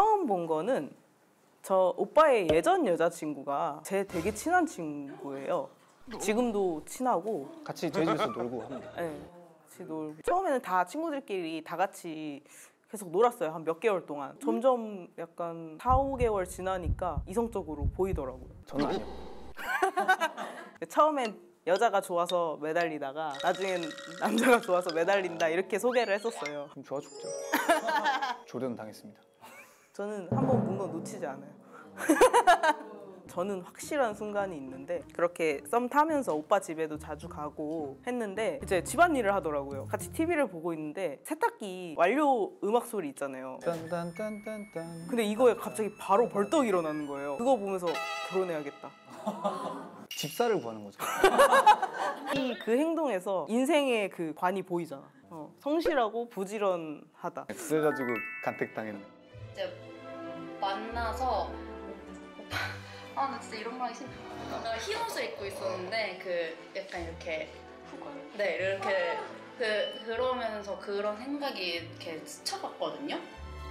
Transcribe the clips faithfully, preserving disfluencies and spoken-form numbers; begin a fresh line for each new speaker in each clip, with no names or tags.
처음 본 거는 저 오빠의 예전 여자친구가 제 되게 친한 친구예요. 지금도 친하고
같이 제주에서 놀고 합니다.
네, 같이 놀고 처음에는 다 친구들끼리 다 같이 계속 놀았어요. 한 몇 개월 동안. 점점 약간 사, 오 개월 지나니까 이성적으로 보이더라고요.
저는 아니요.
처음엔 여자가 좋아서 매달리다가 나중엔 남자가 좋아서 매달린다 이렇게 소개를 했었어요.
그럼 좋아 죽죠. 조련 당했습니다.
저는 한 번 본 건 놓치지 않아요. 저는 확실한 순간이 있는데 그렇게 썸 타면서 오빠 집에도 자주 가고 했는데 이제 집안일을 하더라고요. 같이 티비를 보고 있는데 세탁기 완료 음악 소리 있잖아요.
딴딴딴딴딴.
근데 이거에 갑자기 바로 벌떡 일어나는 거예요. 그거 보면서 결혼해야겠다.
집사를 구하는 거죠.
이 그 행동에서 인생의 그 관이 보이잖아. 어, 성실하고 부지런하다.
그래가지고 간택당했네.
이제 만나서 오빠 아 나 진짜 이런 말 하기 싫다. 내가 흰 옷을 입고 있었는데 그 약간 이렇게 네 이렇게 그 그러면서 그런 생각이 이렇게 스쳐갔거든요.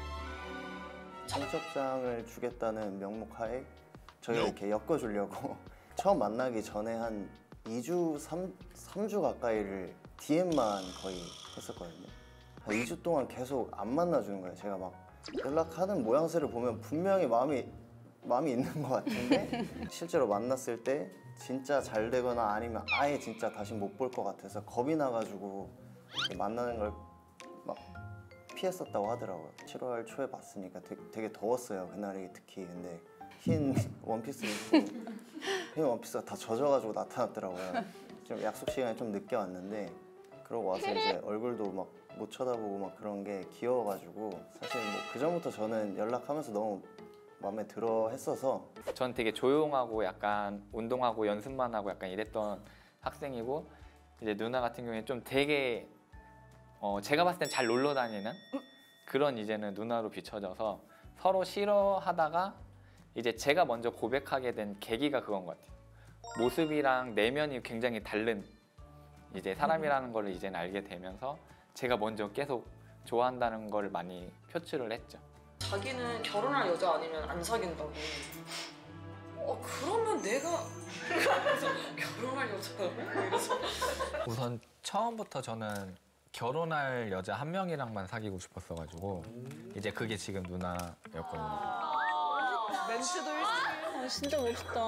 청첩장을 주겠다는 명목하에 저희가 이렇게 엮어주려고 처음 만나기 전에 한 이 주, 삼 주 가까이를 디엠만 거의 했었거든요. 한 이 주 동안 계속 안 만나주는 거예요. 제가 막 연락하는 모양새를 보면 분명히 마음이 마음이 있는 것 같은데 실제로 만났을 때 진짜 잘 되거나 아니면 아예 진짜 다시 못 볼 것 같아서 겁이 나가지고 만나는 걸 막 피했었다고 하더라고요. 칠월 초에 봤으니까 되게, 되게 더웠어요. 그날이 특히. 근데 흰 원피스 입고 흰 원피스가 다 젖어가지고 나타났더라고요. 좀 약속 시간에 좀 늦게 왔는데 그러고 와서 이제 얼굴도 막 못 쳐다보고 막 그런 게 귀여워가지고 사실 뭐 그 전부터 저는 연락하면서 너무 마음에 들어 했어서.
전 되게 조용하고 약간 운동하고 연습만 하고 약간 이랬던 학생이고 이제 누나 같은 경우에 좀 되게 어 제가 봤을 땐 잘 놀러 다니는 그런 이제는 누나로 비춰져서 서로 싫어하다가 이제 제가 먼저 고백하게 된 계기가 그건 것 같아요. 모습이랑 내면이 굉장히 다른 이제 사람이라는 걸 이제는 알게 되면서 제가 먼저 계속 좋아한다는 걸 많이 표출을 했죠.
자기는 결혼할 여자 아니면 안 사귄다고. 어 그러면 내가 그래서 결혼할 여자라고? 이래서
우선 처음부터 저는 결혼할 여자 한 명이랑만 사귀고 싶었어가지고 이제 그게 지금 누나였거든요.
멘트도 일찍. 아, 진짜 멋있다.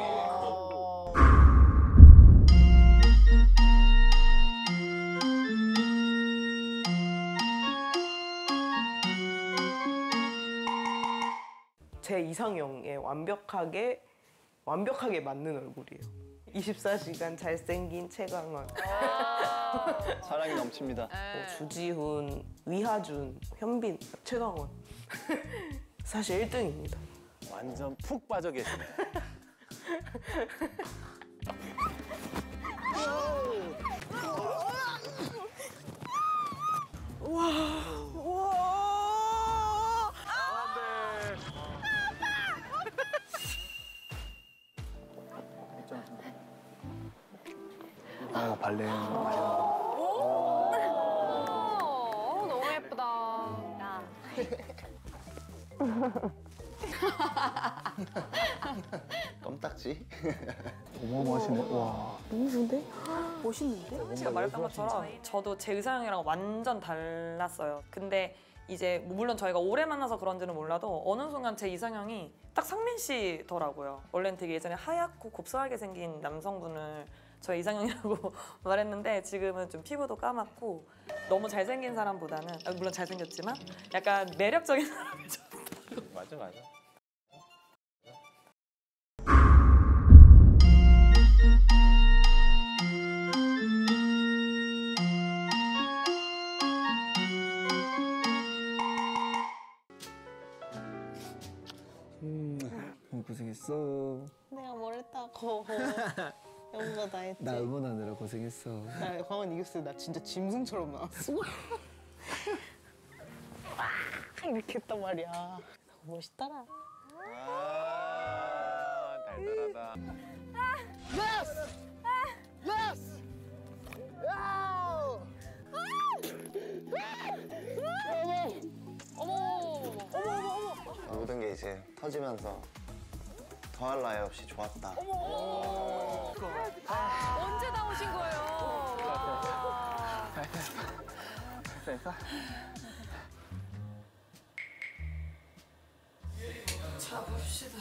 제 이상형에 완벽하게 완벽하게 맞는 얼굴이에요. 이십사 시간 잘생긴 최강원.
사랑이 넘칩니다.
뭐 주지훈, 위하준, 현빈, 최강원. 사실 일 등입니다.
완전 푹 빠져 계시네.
와, 와.
아 발레.
오, 너무 예쁘다.
껌딱지?
어마어마하시네. 와.
너무 좋은데? 멋있는데?
제가 말했던 것처럼 저도 제 의상이랑 완전 달랐어요. 근데 이제 물론 저희가 오래 만나서 그런지는 몰라도 어느 순간 제 이상형이 딱 상민 씨더라고요. 원래는 되게 예전에 하얗고 곱슬하게 생긴 남성분을 저의 이상형이라고 말했는데 지금은 좀 피부도 까맣고 너무 잘생긴 사람보다는 물론 잘생겼지만 약간 매력적인 사람이 좋다고.
맞아 맞아.
음, 고생했어.
내가 뭘 했다고. 여보가 다 했지.
나 응원하느라 고생했어.
나 광원 이겼을 때 나 진짜 짐승처럼 나왔어.
이렇게 했단 말이야. 너무 멋있더라.
아 달달하다.
어머, 어머, 어머, 어머, 어머.
모든 게 이제 터지면서 더할 나위 없이 좋았다.
언제 나오신 거예요?
됐어?
자봅시다.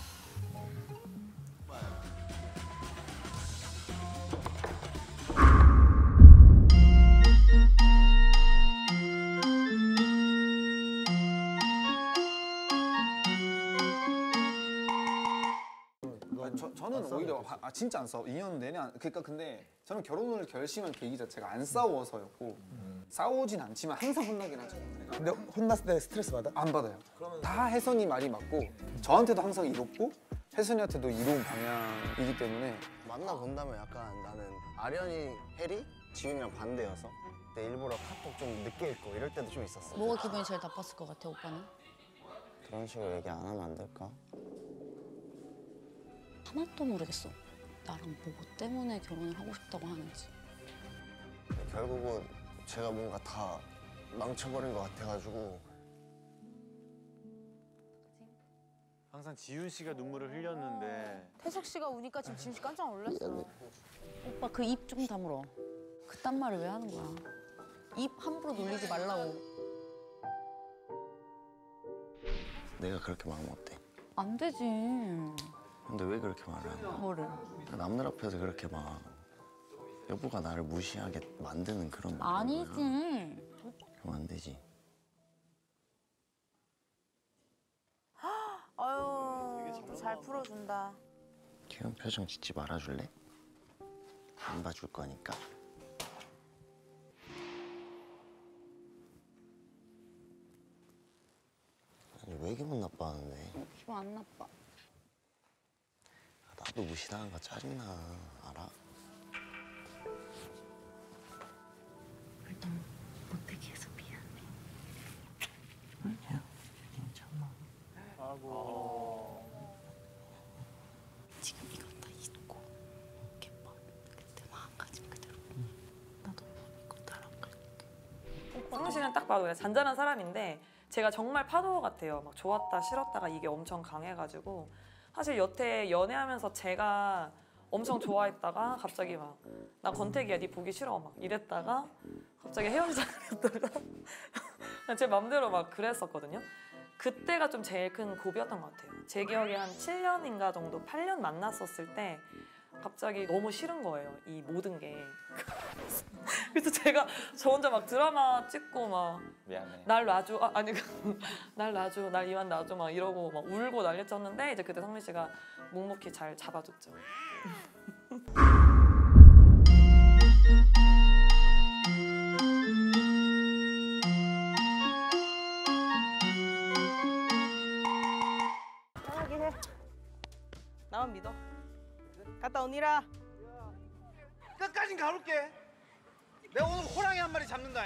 저, 저는 오히려 아, 아, 진짜 안 싸워. 이 년 내내 안, 그러니까 근데 저는 결혼을 결심한 계기 자체가 안 싸워서였고 음. 싸우진 않지만 항상 혼나긴 하죠.
근데 혼났을 때 스트레스 받아?
안 받아요. 다 혜선이 말이 맞고 저한테도 항상 이롭고 혜선이한테도 이로운 방향이기 때문에
만나본다면 약간 나는 아련이, 혜리, 지윤이랑 반대여서 근데 일부러 카톡 좀 늦게 읽고 이럴 때도 좀 있었어.
뭐가 기분이 제일 나빴을 것 같아, 오빠는?
그런 식으로 얘기 안 하면 안 될까?
하나도 모르겠어. 나랑 뭐 때문에 결혼을 하고 싶다고 하는지.
결국은 제가 뭔가 다 망쳐버린 것 같아가지고
항상 지윤 씨가 눈물을 흘렸는데
태석 씨가 우니까 지금 지윤 씨 깜짝 놀랐어.
오빠 그 입 좀 다물어. 그딴 말을 왜 하는 거야? 입 함부로 놀리지 말라고.
내가 그렇게 말하면 어때?
안 되지.
근데 왜 그렇게 말을 하는 거야?
뭐를?
남들 앞에서 그렇게 막 여보가 나를 무시하게 만드는 그런 말
아니지.
그럼 안 되지.
아유, 또 잘 풀어준다.
귀여운 표정 짓지 말아줄래? 안 봐줄 거니까. 아니 왜 기분 나빠하는데?
기분 안 나빠.
나도 무시당한 거 짜증나. 알아?
일단 못되게 해서 미안해. 아니야, 괜찮아.
아이고.
지금 이거 다 잊고 개빠. 그때 마음가짐 그대로. 나도 이거 따라갈게.
성민 씨는 딱 봐도 그냥 잔잔한 사람인데 제가 정말 파도 같아요. 막 좋았다 싫었다가 이게 엄청 강해가지고 사실 여태 연애하면서 제가 엄청 좋아했다가 갑자기 막 나 권태기야 네 보기 싫어 막 이랬다가 갑자기 헤어지자 그랬다가 제 맘대로 막 그랬었거든요. 그때가 좀 제일 큰 고비였던 것 같아요. 제 기억에 한 칠 년인가 정도 팔 년 만났었을 때 갑자기 너무 싫은 거예요. 이 모든 게. 그래서 제가 저 혼자 막 드라마 찍고 막
미안해.
날 놔줘. 아, 아니 날 놔줘. 날 이만 놔줘. 막 이러고 막 울고 난리 쳤는데 이제 그때 성민 씨가 묵묵히 잘 잡아줬죠.
편하게 해. 나만 믿어. 갔다 오니라.
끝까진 가볼게. 내가 오늘 호랑이 한 마리 잡는다.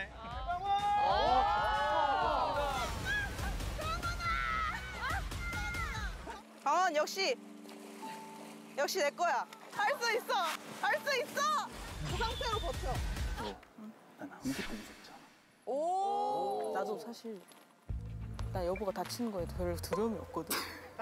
강원 역시 역시 내 거야. 할 수 있어. 할 수 있어. 그 상태로 버텨.
난 아무것도 무섭지 않아.
오. 나도 사실 나 여보가 다치는 거에 별로 두려움이 없거든.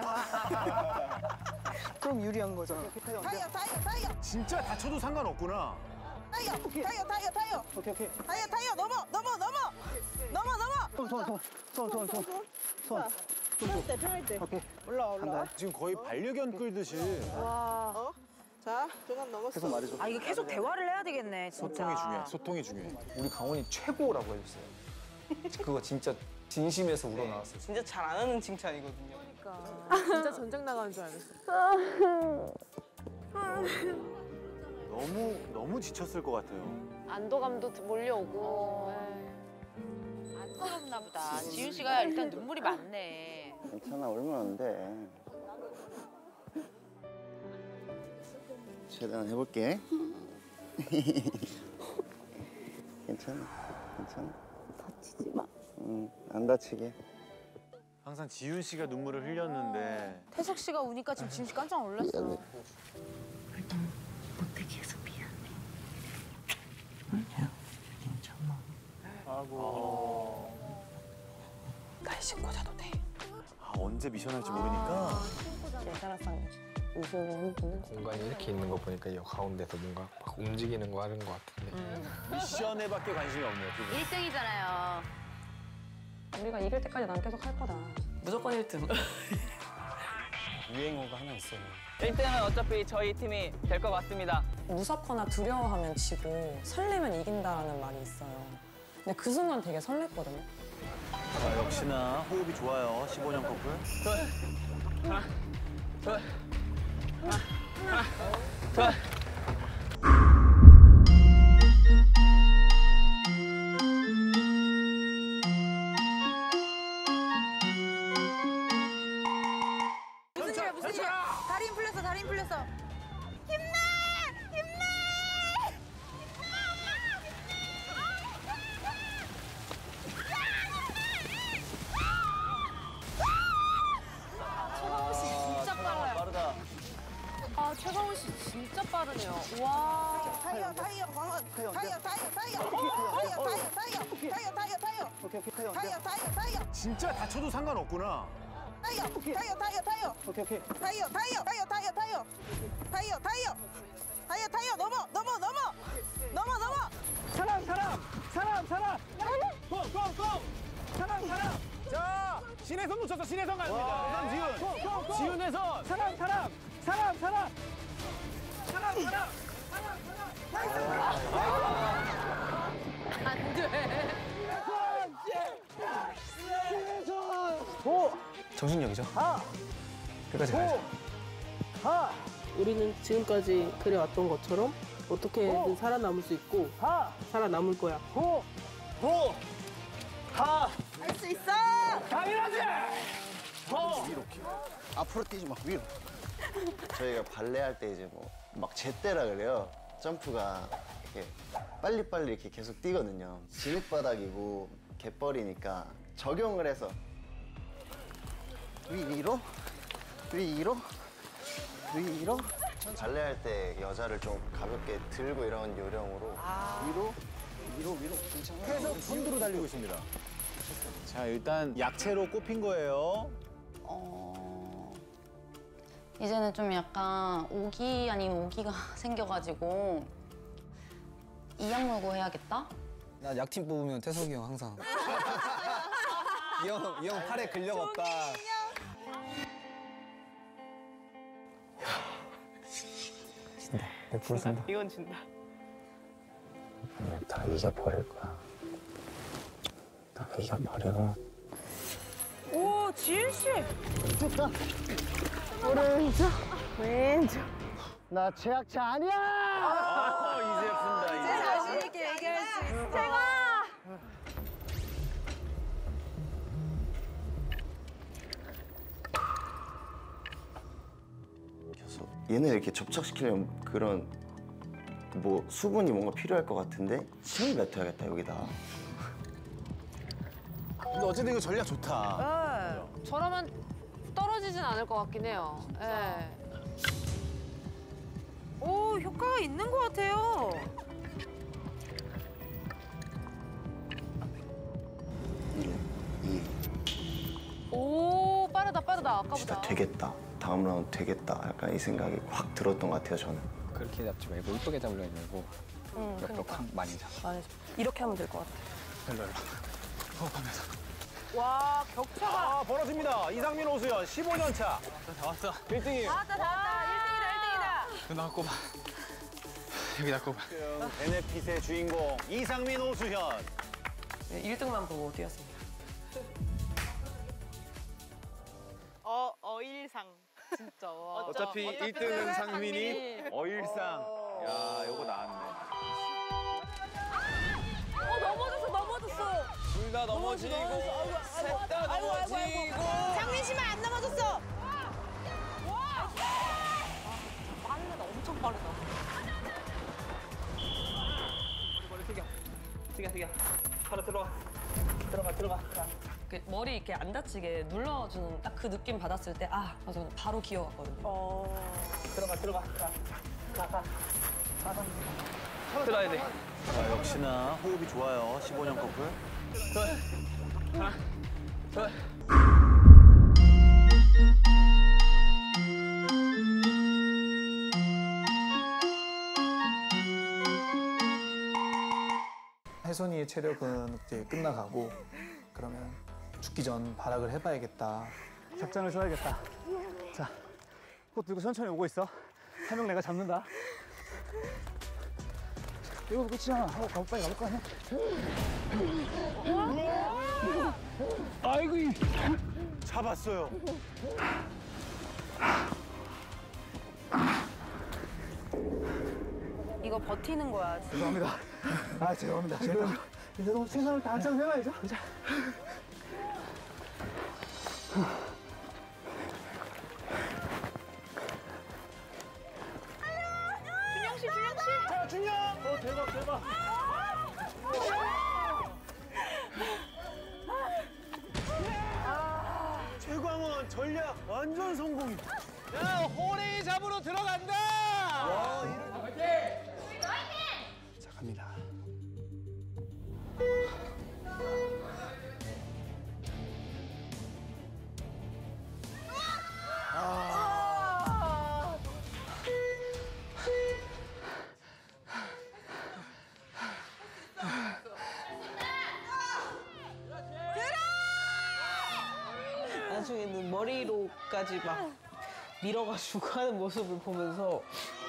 그럼 유리한 거잖아.
타이어, 타이어, 타이어. 진짜 다쳐도 상관없구나.
타이어, 타이어, 타이어, 타이어.
오케이 오케이.
타이어, 타이어, 넘어, 넘어, 넘어, 넘어, 넘어.
손손손손손손손 손.
편할 때, 편할 때.
오케이.
올라, 올라.
지금 거의 반려견 끌듯이
와. 어? 자, 중간 넘었어.
계속 말해줘.
아 이거 계속 대화를 해야 되겠네 진짜.
소통이 중요해. 소통이 중요해.
우리 강원이 최고라고 해주세요. 그거 진짜 진심에서 우러나왔어요.
진짜 잘 안 하는 칭찬이거든요.
진짜 전쟁 나가는 줄 알았어.
너무 너무 지쳤을 것 같아요.
안도감도 몰려오고. 안쓰럽나 보다. 지윤 씨가 일단 눈물이 많네.
괜찮아, 울면 안 돼. 최대한 해볼게. 괜찮아, 괜찮아.
다치지 마.
응, 안 다치게.
항상 지윤 씨가 눈물을 흘렸는데
태석 씨가 우니까 지금 지윤 씨 깜짝 놀랐어.
일단 못되게 해서 미안해. 아니야, 괜찮아.
아이고.
날 씻고 자도 돼.
아 언제 언제 미션 할지 모르니까.
예사라상 우승을 흔드는
공간이 이렇게 있는 거 보니까 이 가운데서 뭔가 막 움직이는 거 하는 거 같은데.
미션에밖에 관심이 없네요. 두 분.
일 등이잖아요.
우리가 이길 때까지 난 계속 할 거다. 무조건 일 등.
유행어가 하나 있어요.
일 등은 어차피 저희 팀이 될 것 같습니다.
무섭거나 두려워하면 지고 설레면 이긴다라는 말이 있어요. 근데 그 순간 되게 설렜거든요.
자, 역시나 호흡이 좋아요. 십오 년 커플.
하나, 둘, 하나, 하나, 둘.
무슨 일이야 무슨 일이야? 다리 힘 풀렸어 다리 힘 풀렸어. 힘내 힘내. 최강훈 씨 진짜 빨라요.
빠르다.
아 최강훈 씨 진짜 빠르네요. 와. 타이어 타이어 광원 타이어 타이어 타이어 타이어 타이어 타이어 타이어 타이어 타이어
오케이 오케이 타이어.
타이어 타이어 타이어
진짜 다쳐도 상관없구나.
타이어 타이어 타이어 타이어
오케이 오케이.
타이어 타이어 타이어 타이어 타이어 타이어 타이어 타이어 타이어 넘어 넘어 넘어 넘어 넘어
사람 사람 사람 사람 고고고 사람 사람 자 신혜선 놓쳤어 신혜선 갑니다 지훈 지훈 지훈 혜선 사람 사람 사람 사람 사람 사람
안돼
정신력이죠.
하
끝까지 가야죠.
하
우리는 지금까지 그래왔던 것처럼 어떻게든 살아남을 수 있고
하
살아남을 거야.
호 호 하
할 수 있어
당연하지 호
위로 앞으로 뛰지 마 위로. 저희가 발레 할 때 이제 뭐 막 제때라 그래요. 점프가 이렇게 빨리빨리 이렇게 계속 뛰거든요. 진흙바닥이고 갯벌이니까 적용을 해서 위로 위로 위로. 발레 할 때 여자를 좀 가볍게 들고 이런 요령으로 위로 위로 위로 괜찮아요.
계속 선두로 달리고 있습니다. 자, 일단 약체로 꼽힌 거예요.
어... 이제는 좀 약간 오기 아닌 오기가 생겨가지고 이악 물고 해야겠다?
나 약팀 뽑으면 태석이 형 항상. 이 형 이 형 팔에 근력 없다. 진다. 백 퍼센트 진다.
이건 진다.
다 잊어버릴 거야. 다 잊어버리고.
오 지윤 씨
됐다 오른쪽 왼쪽 나 제약차 아니야
아, 이제 푼다,
제
이제.
자신 있게 얘기할 수 있어 제가
그래서 얘네 이렇게 접착시키려면 그런 뭐 수분이 뭔가 필요할 것 같은데 침을 뱉어야겠다 여기다.
근데 어쨌든 이거 전략 좋다.
네. 저러면 떨어지진 않을 것 같긴 해요. 네. 오 효과가 있는 것 같아요.
이
오 빠르다 빠르다
진짜
아까보다.
되겠다. 다음 라운드 되겠다. 약간 이 생각이 확 들었던 것 같아요 저는.
그렇게 잡지 말고 이쁘게 잡으려 말고
응,
옆으로
그러니까.
쾅 많이 잡아.
많이 잡- 이렇게 하면 될 것 같아.
일로 일로. 호흡하면서.
와 격차가.
아 벌어집니다 이상민 오수연 십오 년 차
다 왔어.
일 등이
다 왔다 다 왔다 일 등이다 일 등이다.
누나 꼽아. 여기다 꼽아.
베네핏의 주인공 이상민 오수현.
일 등만 보고 뛰었습니다.
어 어일상 진짜. 와.
어차피 일 등은 상민이, 어일상. 야, 요거 나왔네.
어 넘어졌어 넘어졌어.
둘 다 넘어지고 셋 다 넘어지고
상민 씨만 안 넘어졌어.
빠르다, 엄청 빠르다.
머리 숙여. 숙여 숙여. 바로 들어가. 들어가 들어가.
그 머리 이렇게 안 다치게 눌러주는 딱 그 느낌 받았을 때 아, 맞아, 바로 기어갔거든요.
들어가 들어가. 가. 가 가.
들어야 돼.
자, 역시나 호흡이 좋아요. 십오 년 커플.
둘, 하나, 둘.
혜선이의 체력은 이제 끝나가고 그러면 죽기 전 발악을 해봐야겠다.
작전을 써야겠다. 자, 꽃 들고 천천히 오고 있어. 한 명 내가 잡는다. 이거 끝이야. 하고 가, 빨리 가볼 거 아니야? 아이고, 이. 잡았어요.
이거 버티는 거야.
죄송합니다. 아, 죄송합니다. 죄송합니다. 이제 너무 최선을 다한 해봐야죠. 자.
준영 씨, 준영 씨.
자, 준영. 어, 대박, 대박. 최광원 전략 완전 성공이다.
야, 호랭이 잡으러 들어간다.
자, 갑니다.
나중에는 머리로까지 막 밀어가지고 하는 모습을 보면서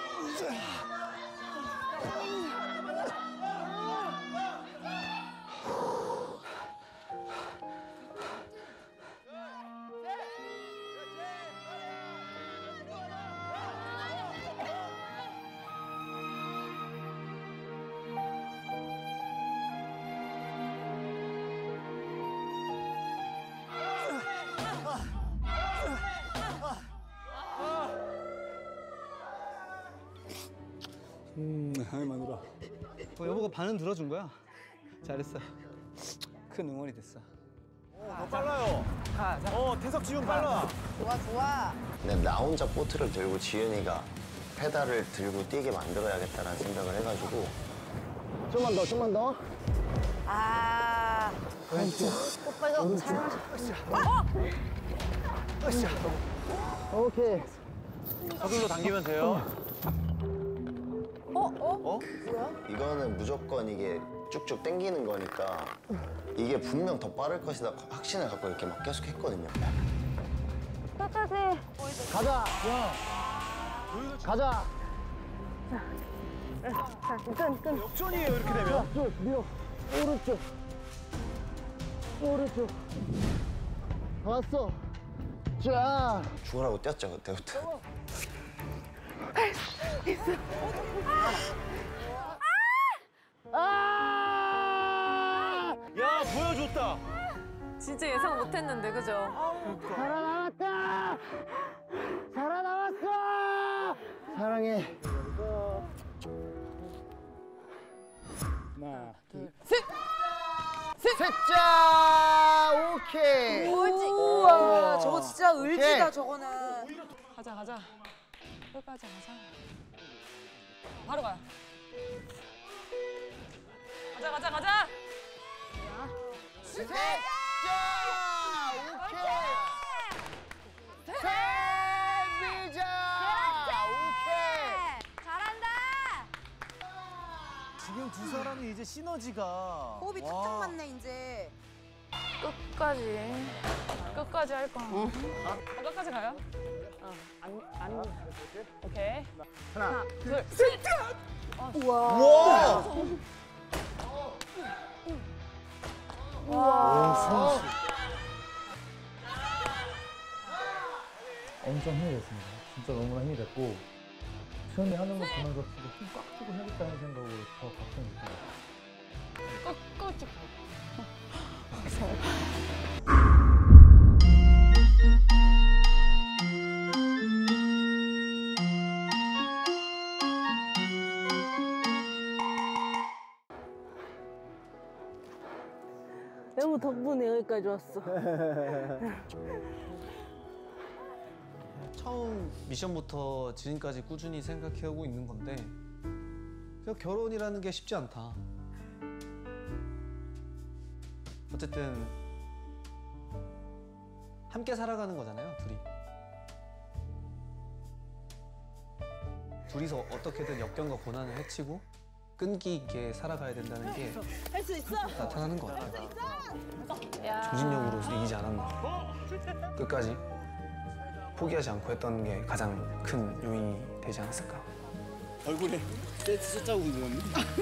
음, 아이 마누라. 어, 여보가 반은 들어준 거야. 잘했어. 큰 응원이 됐어.
더 빨라요.
가, 자.
어, 태석 지훈 빨라.
좋아, 좋아.
근데 나 혼자 보트를 들고 지은이가 페달을 들고 뛰게 만들어야겠다는 생각을 해가지고 좀만 더, 좀만 더.
아.
왼쪽.
오빠가 잘
으쌰.
오케이.
서둘러 당기면 돼요.
어? 어?
어? 이거는 무조건 이게 쭉쭉 당기는 거니까 이게 분명 더 빠를 것이다 확신을 갖고 이렇게 막 계속 했거든요.
끝까지.
가자. 야. 가자.
자, 끈, 끈.
역전이에요, 이렇게 되면.
쭉 밀어. 오른쪽. 오른쪽. 왔어. 자. 죽으라고 뛰었죠 그때부터.
야, 보여줬다.
진짜 예상 못했는데 그죠?
살아남았다. 살아남았어. 사랑해.
하나, 둘.
셋!
셋자. 오케이.
우와, 저거 진짜 을지다,
오케이.
저거는.
가자 가자. 끝까지 가자. 바로 가요. 가자 가자 가자.
셋자. 오케이. 셋비자. 오케이.
잘한다.
지금 두 사람이 이제 시너지가.
호흡이
와.
탁탁 맞네, 이제.
끝까지. 끝까지 할 거야. 어, 끝까지 가요? 어, 안, 안. 오케이.
하나,
둘, 셋!
우와.
우와.
우와.
엄청 힘이 됐습니다. 진짜 너무나 힘이 됐고 수현이 하는 거 보면서 진짜 힘 꽉 주고 해야겠다는 생각으로 더 걱정이 됐어요.
끝까지 가.
너무 덕분에 여기까지 왔어.
처음 미션부터 지금까지 꾸준히 생각해오고 있는 건데 그냥 결혼이라는 게 쉽지 않다. 어쨌든 함께 살아가는 거잖아요, 둘이. 둘이서 어떻게든 역경과 고난을 헤치고
끈기 있게 살아가야 된다는 게
할 수 있어.
나타나는 것 같아요.
야.
정신력으로 이기지 않았나. 끝까지 포기하지 않고 했던 게 가장 큰 요인이 되지 않았을까.
얼굴에 댄스 자국이 있는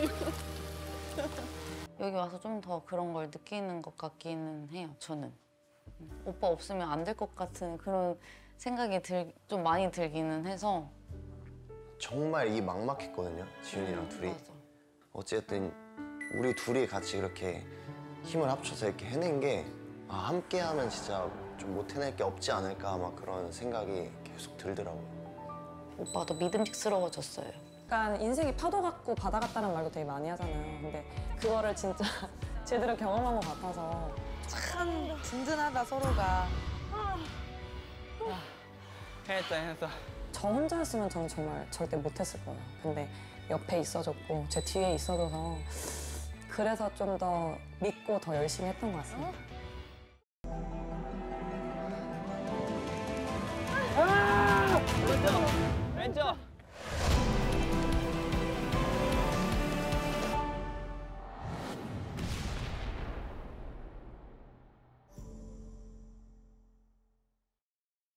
여기 와서 좀 더 그런 걸 느끼는 것 같기는 해요. 저는 오빠 없으면 안 될 것 같은 그런 생각이 들, 좀 많이 들기는 해서.
정말 이 막막했거든요, 지훈이랑 둘이.
맞아.
어쨌든 우리 둘이 같이 그렇게 힘을 합쳐서 이렇게 해낸 게 아, 함께하면 진짜 좀 못 해낼 게 없지 않을까 막 그런 생각이 계속 들더라고요.
오빠도 믿음직스러워졌어요.
약간 인생이 파도 같고 바다 같다는 말도 되게 많이 하잖아요. 근데 그거를 진짜 제대로 경험한 것 같아서
참 든든하다 서로가.
해냈다 해냈다.
저 혼자였으면 저는 정말 절대 못했을 거예요. 근데 옆에 있어줬고 제 뒤에 있어줘서 그래서 좀 더 믿고 더 열심히 했던 것 같습니다.